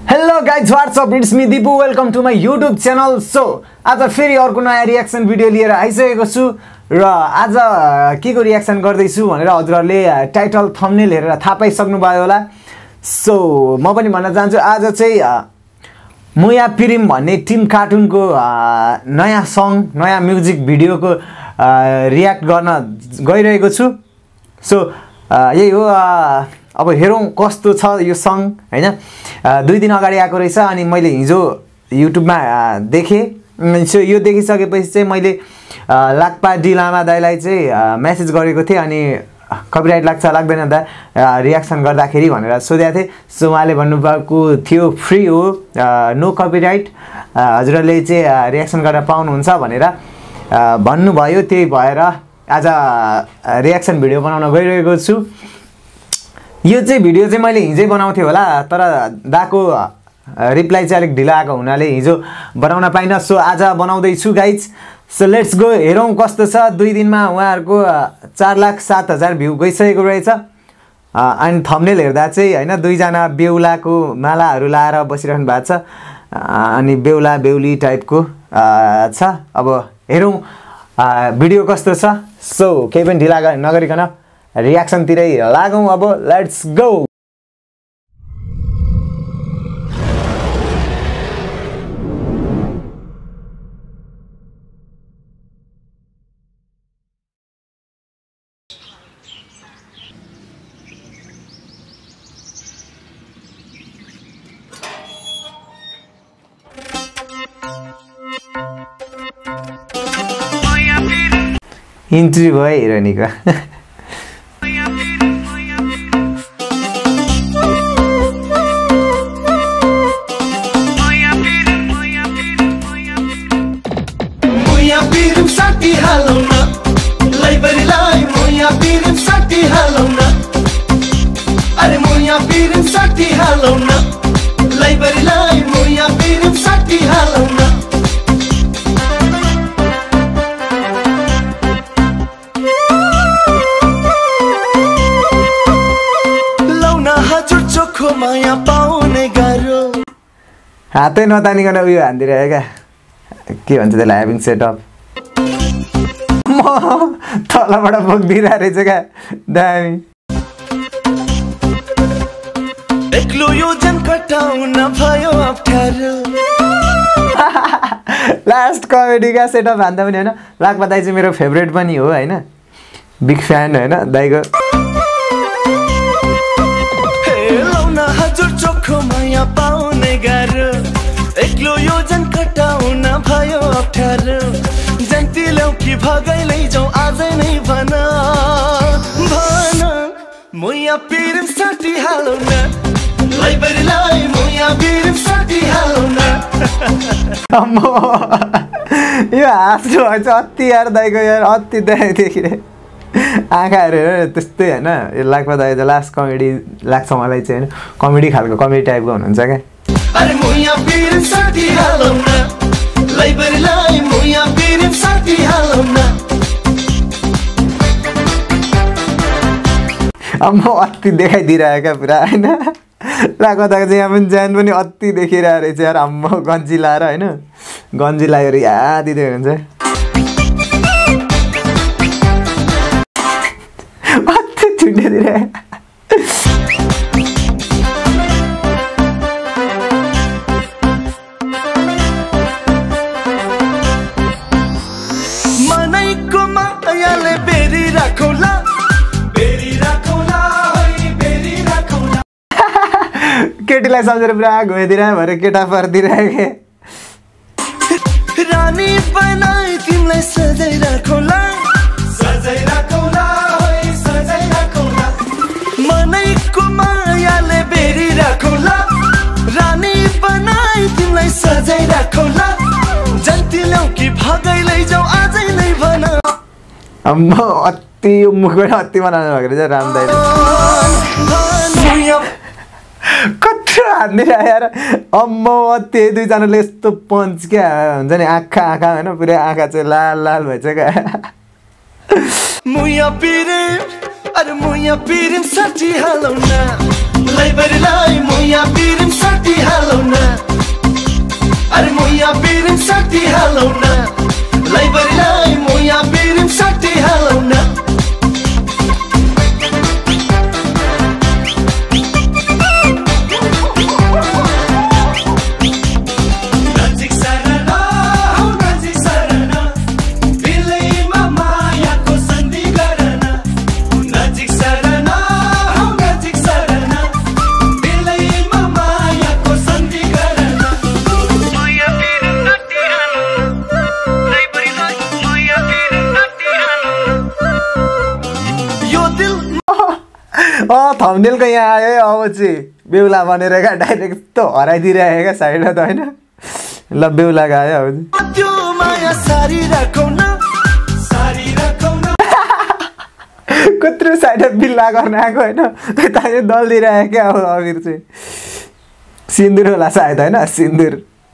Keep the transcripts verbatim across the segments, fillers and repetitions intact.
Hello guys, what's up? It's me Deepu. Welcome to my YouTube channel. So, आज फेरि अर्को नयाँ reaction video लिएर आइसकेको छु र आज के को रियाक्सन गर्दै छु भनेर हजुरहरुले टाइटल थम्बनेल हेरेर थाहा पाइसक्नु भयो होला। सो म पनि भन्न चाहन्छु आज चाहिँ मुया पिरिम भन्ने टिम कार्टुनको नयाँ सङ नयाँ म्युजिक भिडियोको रियाक्ट गर्न गइरहेको छु। सो यही हो, अब हेरौं कस्तो छ यो सङ हैन। दुई दिन अगाडि आएको रहेछ अनि मैले हिजो युट्युबमा देखे। सो यो देखिसकेपछि चाहिँ मैले लाक्पा डी लामा दाइलाई चाहिँ मेसेज गरेको थिएँ अनि कपिराइट लाग्छ लाग्दैन दा रियाक्सन गर्दाखेरि भनेर सोधेको थिएँ। सो उहाँले भन्नुभएको थियो फ्री हो, नो कपिराइट, हजुरले चाहिँ रियाक्सन गर्न पाउनुहुन्छ भनेर भन्नुभयो। त्यही भएर आज रियाक्सन भिडियो बनाउन गइरहेको छु। यो चाहिँ भिडियो चाहिँ मैले हिजै बनाउँथे होला, तर दाको रिप्लाई चाहिँ अलिक ढिला आएको हुनाले हिजो बनाउन पाइन। सो आज बनाउँदै छु गाइज। सो लेट्स गो, हेरौँ कस्तो छ। दुई दिनमा उहाँहरूको चार लाख सात हजार भ्यू गइसकेको रहेछ। अनि थम्बनेल हेर्दा चाहिँ होइन दुईजना बेहुलाको मालाहरू लाएर बसिरहनु भएको छ अनि बेहुला बेहुली टाइपको छ। अब हेरौँ भिडियो कस्तो छ। सो केही पनि ढिला नगरिकन रियाक्सन तिरै लागौं। अब लेट्स गो। इन्ट्री भयो हिरोइनीको। हातै नतानिकन उयो हान्दिरहे क्या, के भन्छ त्यसलाई, ह्याभिङ सेटअप। म तलबाट बोकिदिरहेको रहेछ क्या, दामी। लास्ट कमेडी का सेटअप हान्दा पनि होइन। लाक्पा दाइ चाहिँ मेरो फेभरेट पनि हो होइन, बिग फ्यान होइन दाइको। एक्लो यो जन कटाउन भयो अप्ठ्यारो, जन्ती ल्याउ कि भगाइ लैजाऊ आजै नै भन भन, मुया पिरिम साटी हालौ न, लाइब्रेरीलाई मुया पिरिम साटी हालौ न। अम्मो यो हाँस्नु भएछ अति यार दाइको, यार अति दाइ देखिरे आँखाहरू हेरेर त्यस्तै होइन। यो लाग्पा दाइ त लास्ट कमेडी लाग्छ मलाई चाहिँ होइन, कमेडी खालको कमेडी टाइपको हुनुहुन्छ क्या। अरे मुया पिरिम साटी हालौ न, लाइब्रेरीलाई मुया पिरिम साटी हालौ न। अब म अति देखाइदिइरहेको क्या पुरा होइन। लाग्पा दाइको चाहिँ यहाँ पनि ज्यान पनि अति देखिरहेको रहेछ यार। अम्म गन्जी लाएर होइन, गन्जी लागेर या दिँदै हुन्छ अति छुट्टिदिइरहे। केटीलाई सम्झेर पुरा घुमिदिरहे भरे केटा पर्दिरहे। रानी बनाई तिमीलाई सजाइ राखौला, सजाइ राखौला होई सजाइ राखौला, मनैको मायाले बेरी राखौला, रानी बनाई तिमीलाई सजाइ राखौला, जन्ती ल्याउ कि भगाइ लैजाऊ आजै नै भन। अम्म अति मुखबाट अति बनाउनु भएको रहेछ राम दाइले। कत्रो हान्दिरहे यार। अम्म अति दुईजनाले यस्तो पञ्च क्या हुन्छ नि, आँखा आँखा होइन, पुरै आँखा चाहिँ लाल लाल भएछ क्या। मुया पिरिम, अरे मुया पिरिम साटी हालौ न, लाइब्रेरीलाई मुया पिरिम साटी हालौ न। थम्बनेलको यहाँ आयो अब चाहिँ बेहुला बनेर क्या डाइरेक्ट त हराइदिइरहेको क्या साइडमा त होइन ल बेहुला गयो अब कत्रो साइडमा बिल्ला गर्न आएको होइन यता दल दिइरहेको क्या अब अबिर चाहिँ सिन्दुर होला सायद होइन सिन्दुर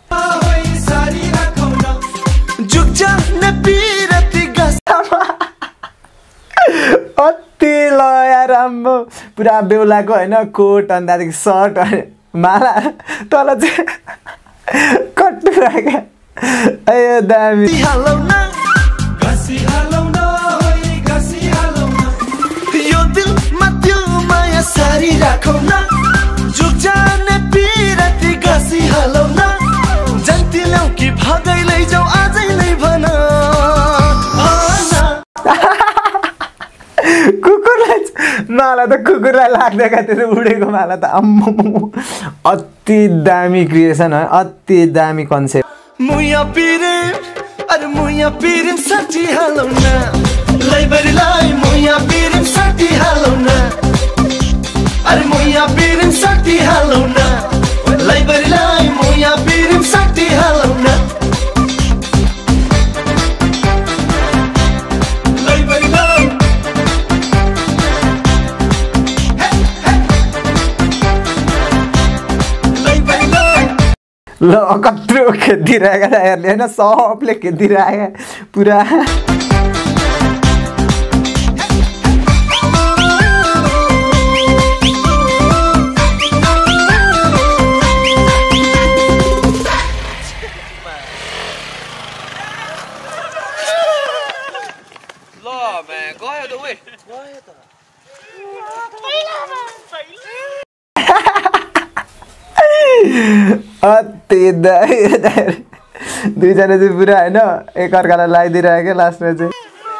अति ल यार राम्रो पुरा बेहुलाको होइन कोट अनि त्यहाँदेखि सर्ट माला तल चाहिँ कट्टु राख्यो ए दामी कुकुरलाई माला त कुकुरलाई लाग्दैन त्यो उडेको माला त अम्मो अति दामी क्रिएसन हो अति दामी कन्सेप्ट मुया पिरे अरे मुया पिरे साथी हालौ न लाइब्रेरीलाई मुया पिरे साथी हालौ न अरे मुया पिरे साथी हालौ न लाइब्रेरीलाई मुया पिरे साथी हालौ न ल कत्रो खेदिरहेको छ हेर्ने होइन सबले खेदिरहेको पुरा अति दुईजना चाहिँ पुरा होइन एकअर्कालाई लगाइदिइरहेको लास्टमा चाहिँ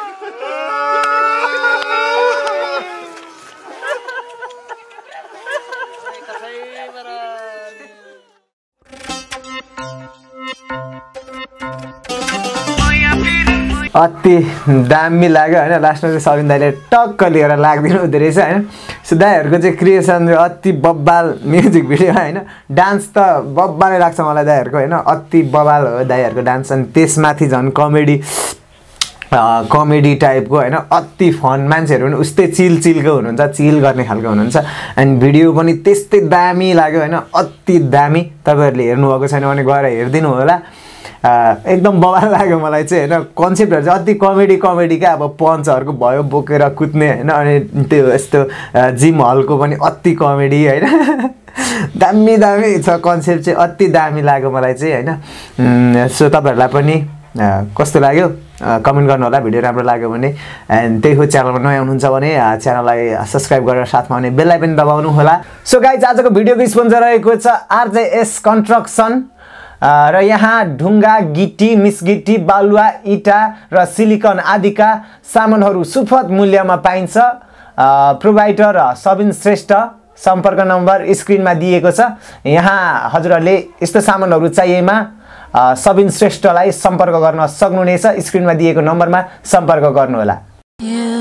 अति दामी लाग्यो होइन लास्टमा चाहिँ सबिन दाइले टक्क लिएर लाग्दिनु हुँदो रहेछ होइन सो दाइहरूको चाहिँ क्रिएसन अति बब्बाल म्युजिक भिडियो होइन डान्स त बब्बालै लाग्छ मलाई दाइहरूको होइन अति बब्बाल हो दाइहरूको डान्स अनि त्यसमाथि झन् कमेडी कमेडी टाइपको होइन अति फन मान्छेहरू पनि उस्तै चिल चिलको हुनुहुन्छ चिल गर्ने खालको हुनुहुन्छ एन्ड भिडियो पनि त्यस्तै दामी लाग्यो होइन अति दामी तपाईँहरूले हेर्नुभएको छैन भने गएर हेरिदिनु होला एकदम बवाल लाग्यो मलाई चाहिँ होइन कन्सेप्टहरू चाहिँ अति कमेडी कमेडी क्या अब पन्चहरूको भयो बोकेर कुद्ने होइन अनि त्यो यस्तो जिम हलको पनि अति कमेडी होइन दामी दामी छ कन्सेप्ट चाहिँ अति दामी लाग्यो मलाई चाहिँ होइन सो तपाईँहरूलाई पनि कस्तो लाग्यो कमेन्ट गर्नु होला भिडियो राम्रो लाग्यो भने एन्ड त्यही हो च्यानलमा नयाँ हुनुहुन्छ भने च्यानललाई सब्सक्राइब गरेर साथमा भने बेललाई पनि दबाउनु होला सो गाइज आजको भिडियोको स्पोन्सर रहेको छ आरजेएस कन्स्ट्रक्सन र यहाँ ढुङ्गा गिटी मिसगिटी बालुवा इटा र सिलिकन आदिका सामानहरू सुपथ मूल्यमा पाइन्छ प्रोभाइडर सबिन श्रेष्ठ सम्पर्क नम्बर स्क्रिनमा दिएको छ यहाँ हजुरहरूले यस्तो सामानहरू चाहिएमा सबिन श्रेष्ठलाई सम्पर्क गर्न सक्नुहुनेछ स्क्रिनमा दिएको नम्बरमा सम्पर्क गर्नुहोला।